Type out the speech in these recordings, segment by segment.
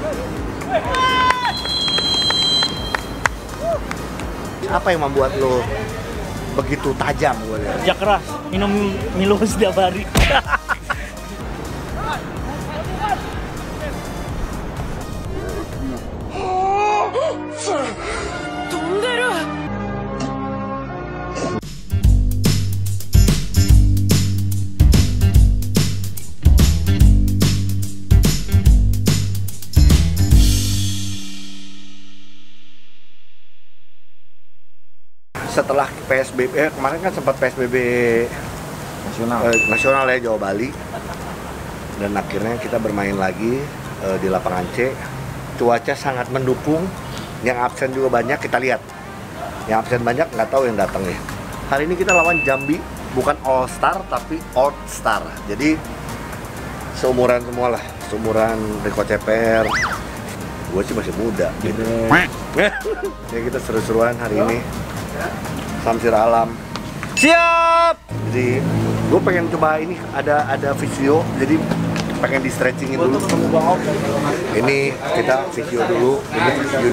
Apa yang membuat lo begitu tajam gue lihat? Kerja keras, minum Milo setiap hari. Setelah PSBB, kemarin kan sempat PSBB nasional ya Jawa Bali, dan akhirnya kita bermain lagi di lapangan C. Cuaca sangat mendukung, yang absen juga banyak, kita lihat. Yang absen banyak, nggak tahu yang datang ya. Hari ini kita lawan Jambi, bukan All Star tapi Old Star. Jadi seumuran semua lah, seumuran Rico Ceper. Gue sih masih muda gitu. Ya kita seru-seruan hari ini. Samsir alam. Siap. Jadi gue pengen coba ini, ada visio, jadi pengen di stretchingin dulu. Ini kita visio dulu. Ini visio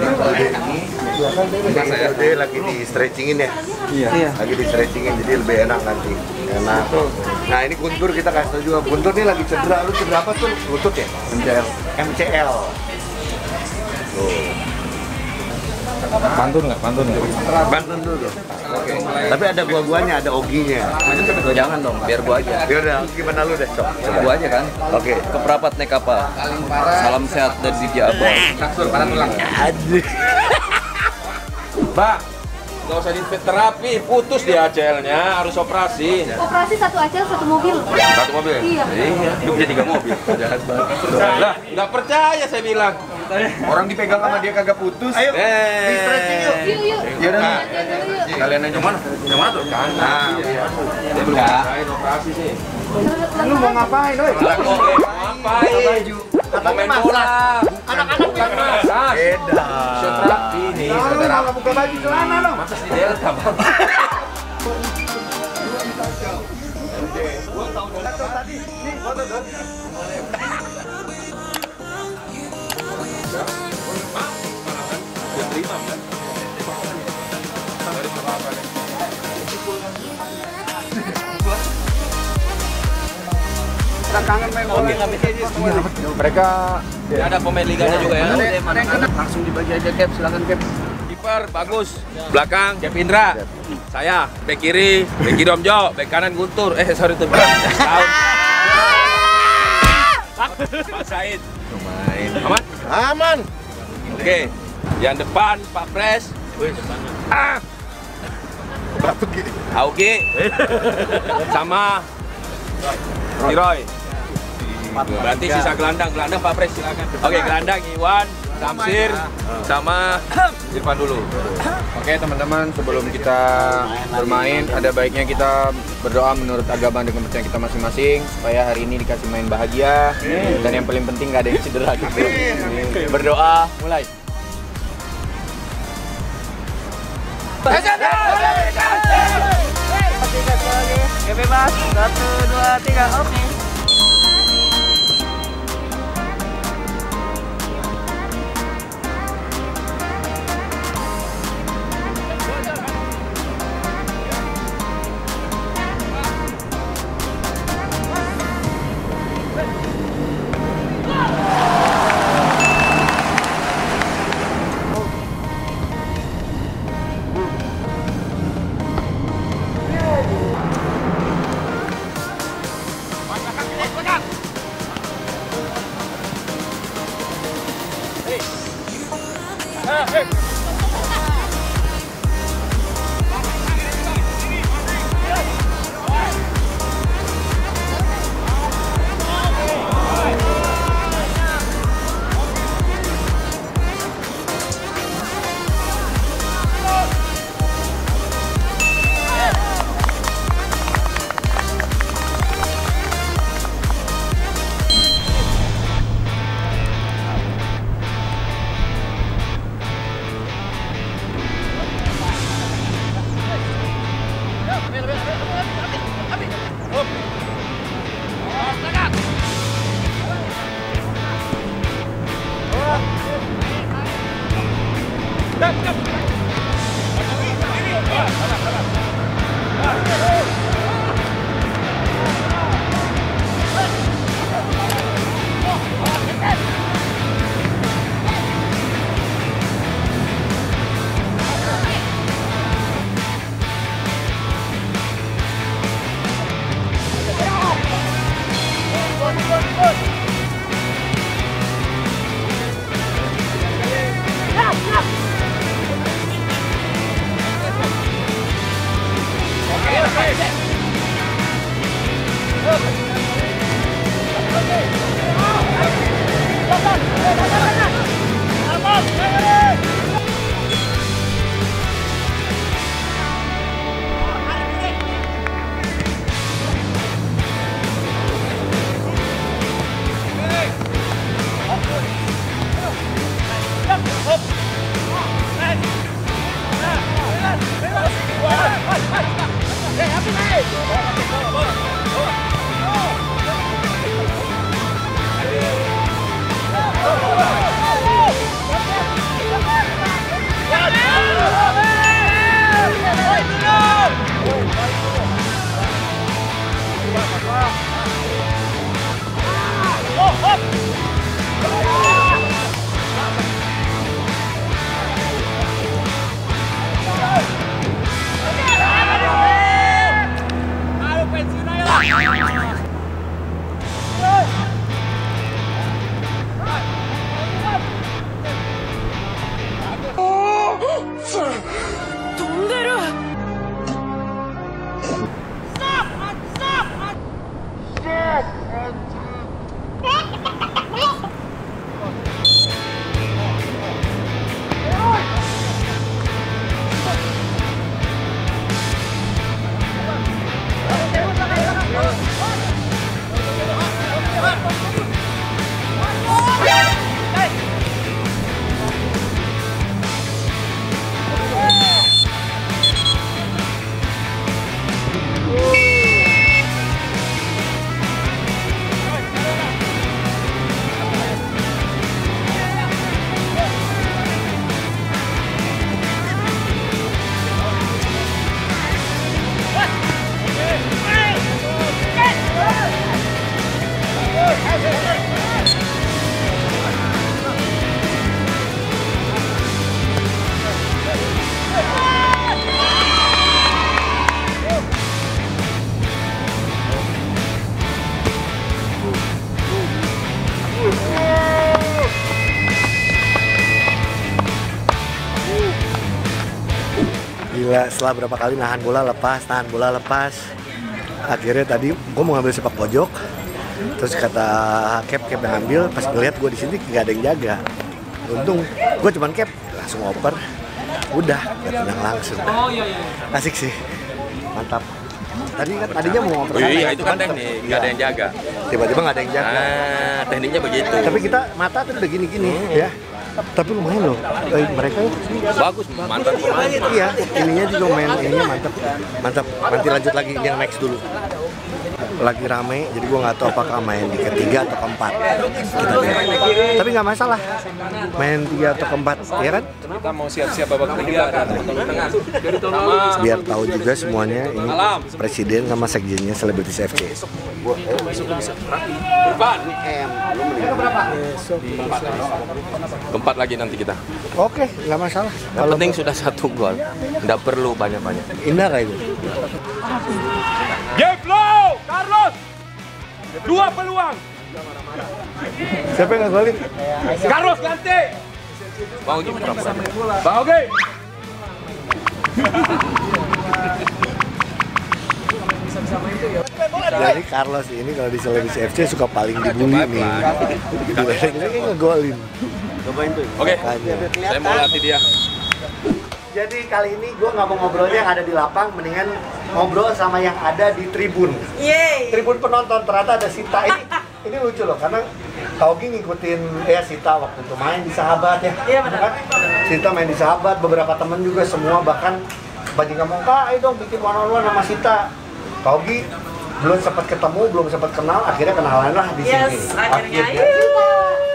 di lagi di stretchingin ya. Iya. Lagi di stretchingin, jadi lebih enak nanti. Enak. Nah ini Guntur kita kasih tau juga. Guntur nih lagi cedera. Lu cedera apa tuh? Lutut ya? MCL. Tuh. Pantun nggak? Pantun dulu. Oke. Tapi ada gua-guanya, ada Oginya. Jangan dong, biar gua aja. Ya udah, gimana lu deh, Cok? Coba. Gua aja kan. Oke. Keprapat naik kapal. Salam sehat dari Dija Abang. Aduh. Mbak, nggak usah di terapi, putus di ACL-nya, harus operasi. Operasi satu ACL satu mobil. Satu mobil? Iya. Lu punya 3 mobil. Lah, nggak percaya saya bilang. Orang dipegang sama dia kagak putus. Ayo, di stretching yuk. Yuk. Ya udah. Kalian aja mana? Yang mana tuh? Nah, dia belum ngapain operasi sih. Lu mau ngapain, oi? Ngapain? Mau main bola. Anak-anak bukan masak. Beda. Terapi nih, saudara. Kalau buka baju celana dong. Masa di Delta, Bang? Kangen main bola. Mereka ada pemain liganya juga ya. Langsung dibagi aja Cap, silakan Cap. Kiper bagus. Belakang Cap Indra. Saya bek kiri, bek kiri Om Jo, bek kanan Guntur. Sorry tuh. Tahun. Pak Said. Main. Aman? Aman. Oke. Yang depan Pak Pres. Augie. Sama Roy. Berarti sisa gelandang Pak Pres silakan. Oke, gelandang Iwan, Samsir, sama Irfan dulu. Oke teman-teman, sebelum kita bermain ada baiknya kita berdoa menurut agama dan kepercayaan kita masing-masing supaya hari ini dikasih main bahagia dan yang paling penting nggak ada yang cedera gitu. Berdoa, mulai. Bebas, 1, 2, 3, oke. Gila, setelah berapa kali nahan bola lepas. Akhirnya tadi gue mau ngambil sepak pojok. Terus kata Cap yang ambil, pas ngeliat gue di sini nggak ada yang jaga. Untung gue cuman Cap, langsung oper. Udah, gak tenang langsung. Asik sih, mantap. Tadinya mau oper sana. Iya, itu kan teknik, nggak ada yang jaga. Tiba-tiba nggak ada yang jaga. Tekniknya begitu. Tapi kita mata tuh udah gini-gini ya. Tapi lumayan loh, mereka Bagus, mantan pemain. iya, ininya juga main, ininya mantap. Nanti lanjut lagi yang next dulu. Lagi rame, jadi gue nggak tahu apakah main di ketiga atau keempat. Kita lihat. Tapi nggak masalah, main 3 atau keempat, ya kan? Kita mau siap-siap babak ketiga. Biar tahu juga semuanya ini presiden sama sekjennya Selebritis FC. Keempat lagi nanti kita. Oke, nggak masalah. Yang penting sudah 1 gol, nggak perlu banyak-banyak. Indah kayak itu. Game flow, Carlos. 2 peluang. Siapa yang nggak golin? Carlos ganti. Bang Ogi berapa? Bang Ogi. Jadi Carlos ini kalau di Selebritis FC suka paling dibully nih. Dia ngegolin. Oke, saya mau latih dia. Jadi kali ini gue nggak mau ngobrolnya yang ada di lapang, mendingan ngobrol sama yang ada di tribun. Yeay. Tribun penonton, ternyata ada Sita. Ini lucu loh, karena Kaugi ngikutin Sita waktu itu main di Sahabat ya. Iya benar. Kan? Sita main di Sahabat, beberapa temen juga semua, bahkan Bajing ngomong, Kak, ayo dong bikin one-on-one sama Sita. Kaugi belum sempat ketemu, belum sempat kenal, akhirnya kenalan lah di sini. Yes, akhirnya.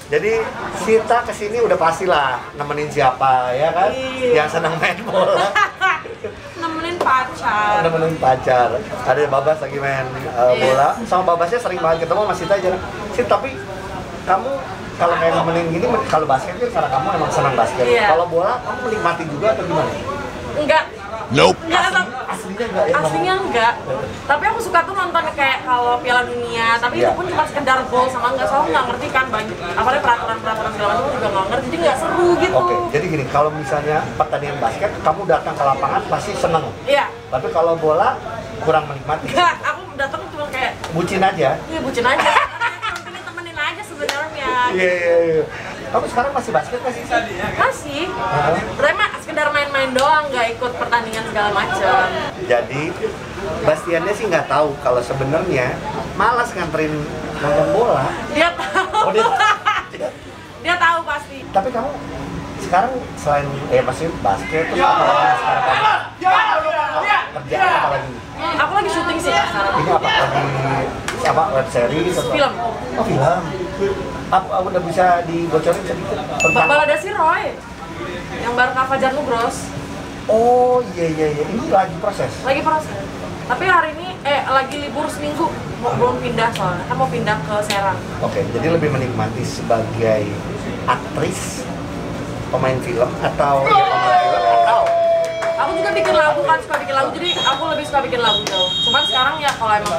Jadi Sita kesini udah pastilah nemenin siapa ya kan? Yang senang main bola. Nemenin pacar. Nemenin pacar. Ada Babas lagi main bola. Sama Babasnya sering banget ketemu sama Sita aja. Sit, tapi kamu kalau main nemenin gini, kalau basket kan karena kamu emang senang basket. Iya. Kalau bola kamu menikmati juga atau gimana? Enggak. Nope. Enggak, Aslinya enggak ya? aslinya enggak. Tapi aku suka tuh nonton kayak kalau Piala Dunia, tapi itu Iya. pun cuma sekedar gol sama enggak, soalnya nggak ngerti kan banyak. Apalagi peraturan-peraturan segala macam juga nggak ngerti, jadi nggak seru gitu. Oke, jadi gini, kalau misalnya pertandingan basket, kamu datang ke lapangan pasti seneng. Iya. Tapi kalau bola kurang menikmati. Enggak, aku datang cuma kayak Bucin aja. iya bucin aja. Cuma pengen temenin aja sebenarnya. Iya. Kamu sekarang masih basket nggak sih? Masih. Tapi mah sekedar main-main doang, nggak ikut pertandingan segala macam. Jadi Bastiannya sih nggak tahu kalau sebenarnya malas nganterin nonton bola. Dia tahu. Oh, dia- Dia tahu pasti. Tapi kamu sekarang selain masih basket terus apa lagi sekarang kamu? Kerjaan apa lagi? Aku lagi syuting sih sekarang. Ini apa lagi? Apa web series atau? Film. Oh film. Apa udah bisa dibocorin sedikit tentang? Baladasi Roy. Yang baru Kak Fajar Nugros. Oh iya. Ini lagi proses. Lagi proses. Tapi hari ini lagi libur seminggu. Belum pindah soalnya. Kan mau pindah ke Serang. Oke, jadi lebih menikmati sebagai aktris, pemain film atau ya pemain film atau Aku juga bikin lagu kan, suka bikin lagu. Jadi aku lebih suka bikin lagu tuh. Cuman sekarang ya kalau emang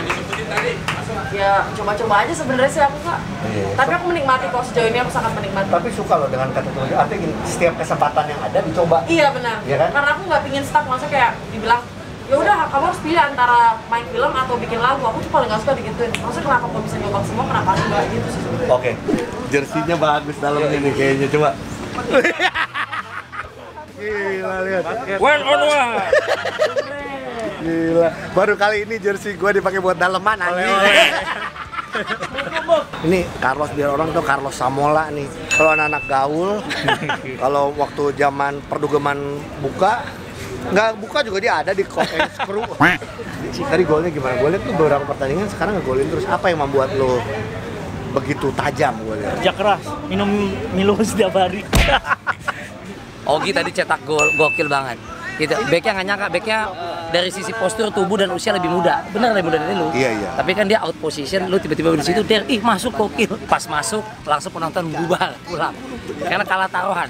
ya coba-coba aja sebenarnya sih aku Kak. Iya. Tapi aku menikmati kok, sejauh ini aku sangat menikmati. tapi suka loh dengan kategori artinya gini, setiap kesempatan yang ada dicoba. Iya benar. Iya kan? Karena aku nggak pingin stuck, maksudnya kayak dibilang ya udah kamu harus pilih antara main film atau bikin lagu. Aku tuh paling nggak suka digituin. Maksudnya kenapa kok bisa nyoba semua, kenapa enggak gitu sih sebenarnya. Oke, jersinya bagus dalamnya nih kayaknya, coba. Gila, lihat. One on one. Gila, baru kali ini jersey gue dipakai buat daleman anjing. Ini Carlos, biar orang tuh Carlos Samola nih. Kalau anak-anak gaul, kalau waktu zaman perdugeman buka, nggak buka juga dia ada di Coke Screw. Tadi golnya gimana? Gue liat tuh beberapa pertandingan sekarang ngegolin terus. Apa yang membuat lo begitu tajam gue liat? Kerja keras, minum Milo setiap hari. Ogi tadi cetak gol, gokil banget. Gitu. Backnya nggak nyangka, backnya dari sisi postur tubuh dan usia lebih muda. Bener lebih muda dari lu. Iya. Tapi kan dia out position, lu tiba-tiba di situ, ih masuk gokil. Pas masuk, langsung penonton bubar pulang. Karena kalah taruhan.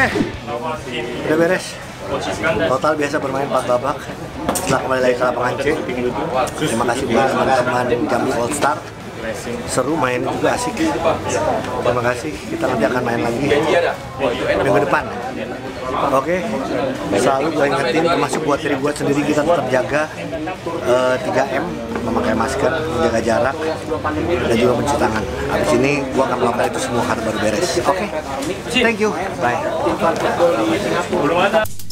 udah beres. Total biasa bermain 4 babak. Setelah kembali lagi ke lapangan C. Terima kasih buat teman-teman Jambi All Star. Seru mainnya juga asik. Terima kasih. Kita nanti akan main lagi minggu depan. Oke, selalu gue ingetin, termasuk buat diri gue sendiri, kita tetap jaga 3M, memakai masker, menjaga jarak, dan juga mencuci tangan. Habis ini gue akan melakukan itu semua karena baru beres. Oke, thank you, bye.